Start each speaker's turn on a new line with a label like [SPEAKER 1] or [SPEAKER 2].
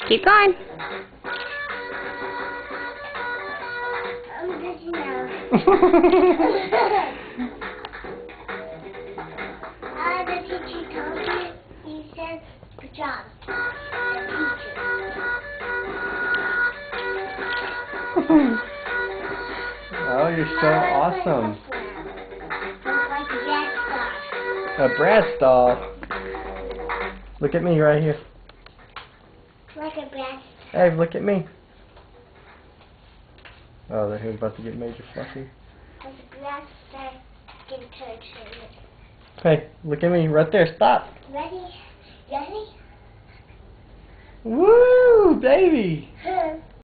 [SPEAKER 1] Keep going.
[SPEAKER 2] I'm busy now. The teacher told me, he said, good job. The teacher.
[SPEAKER 3] Oh, you're so awesome.
[SPEAKER 2] Looks like a gas star.
[SPEAKER 3] A Bratz doll. Look at me right here.
[SPEAKER 2] Like a gas
[SPEAKER 3] Hey, look at me. Oh, they're about to get major fluffy.
[SPEAKER 2] Like a gas star skin touch.
[SPEAKER 3] Hey, look at me right there. Stop.
[SPEAKER 2] Ready? Ready?
[SPEAKER 3] Woo, baby.